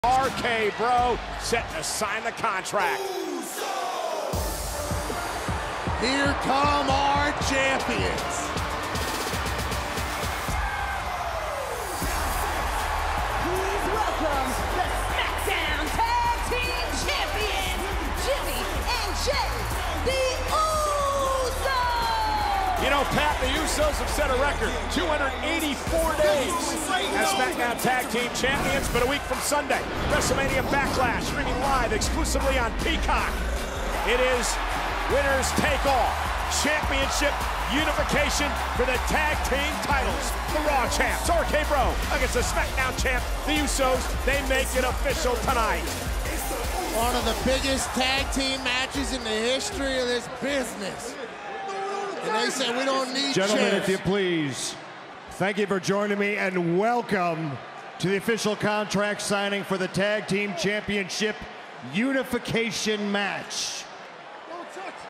RK Bro set to sign the contract. Here come our champions. Please welcome the SmackDown Tag Team Champions, Jimmy and Jey, the Usos! You know, Pat, the Usos have set a record, 284 days as SmackDown Tag Team Champions, but a week from Sunday, WrestleMania Backlash, streaming live exclusively on Peacock. It is winners take all, championship unification for the tag team titles. The Raw champs, RK Bro, against the SmackDown champ, the Usos. They make it official tonight. One of the biggest tag team matches in the history of this business. And they say we don't need Gentlemen, chairs. if you please, thank you for joining me and welcome to the official contract signing for the Tag Team Championship Unification match.